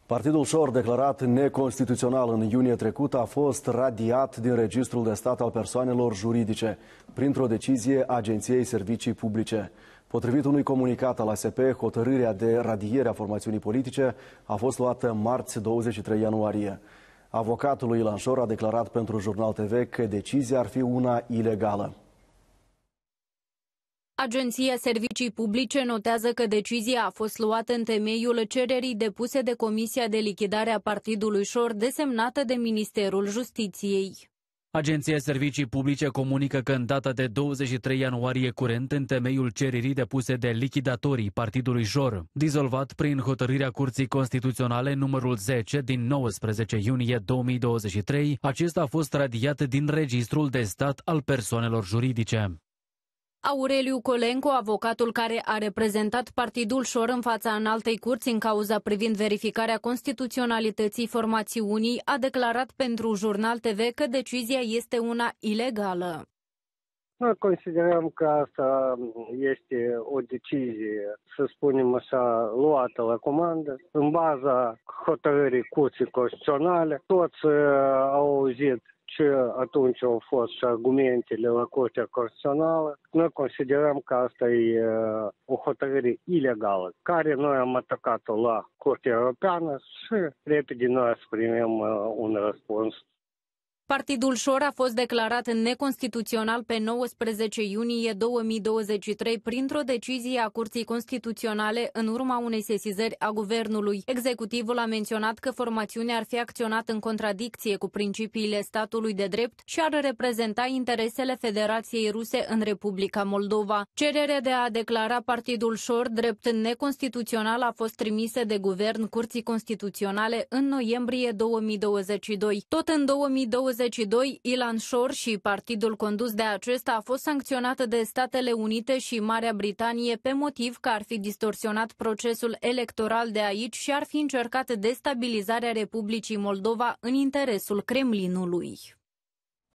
Partidul Șor, declarat neconstituțional în iunie trecut, a fost radiat din Registrul de Stat al Persoanelor Juridice printr-o decizie a Agenției Servicii Publice. Potrivit unui comunicat al ASP, hotărârea de radiere a formațiunii politice a fost luată marți 23 ianuarie. Avocatul lui Ilan Șor a declarat pentru Jurnal TV că decizia ar fi una ilegală. Agenția Servicii Publice notează că decizia a fost luată în temeiul cererii depuse de Comisia de Lichidare a Partidului Șor, desemnată de Ministerul Justiției. Agenția Servicii Publice comunică că în data de 23 ianuarie curent, în temeiul cererii depuse de lichidatorii Partidului Șor, dizolvat prin hotărârea Curții Constituționale numărul 10 din 19 iunie 2023, acesta a fost radiat din Registrul de Stat al Persoanelor Juridice. Aureliu Colenco, avocatul care a reprezentat Partidul Șor în fața Înaltei Curți în cauza privind verificarea constituționalității formațiunii, a declarat pentru Jurnal TV că decizia este una ilegală. Noi considerăm că asta este o decizie, să spunem așa, luată la comandă, în baza hotărârii Curții Constituționale. Toți au auzit ce atunci au fost și argumentele la Curtea Constituțională. Noi considerăm că asta e o hotărâre ilegală, care noi am atacat-o la Curtea Europeană și repede noi să primim un răspuns. Partidul Șor a fost declarat neconstituțional pe 19 iunie 2023 printr-o decizie a Curții Constituționale în urma unei sesizări a Guvernului. Executivul a menționat că formațiunea ar fi acționat în contradicție cu principiile statului de drept și ar reprezenta interesele Federației Ruse în Republica Moldova. Cererea de a declara Partidul Șor drept neconstituțional a fost trimisă de Guvern Curții Constituționale în noiembrie 2022. Tot în 2022, Ilan Șor și partidul condus de acesta a fost sancționat de Statele Unite și Marea Britanie pe motiv că ar fi distorsionat procesul electoral de aici și ar fi încercat destabilizarea Republicii Moldova în interesul Kremlinului.